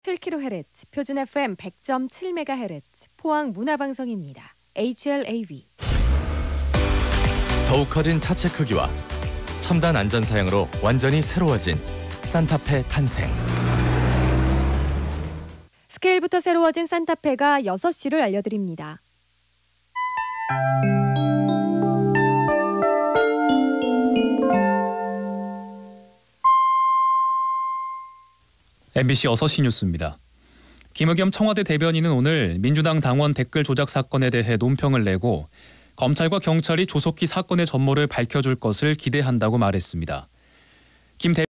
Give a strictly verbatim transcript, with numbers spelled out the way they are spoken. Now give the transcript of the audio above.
칠 킬로헤르츠, 표준 에프엠 백 점 칠 메가헤르츠, 포항 문화방송입니다. 에이치엘에이비. 더욱 커진 차체 크기와 첨단 안전 사양으로 완전히 새로워진 산타페 탄생. 스케일부터 새로워진 산타페가 여섯 시를 알려드립니다. 엠비씨 여섯 시 뉴스입니다. 김의겸 청와대 대변인은 오늘 민주당 당원 댓글 조작 사건에 대해 논평을 내고 검찰과 경찰이 조속히 사건의 전모를 밝혀줄 것을 기대한다고 말했습니다. 김 대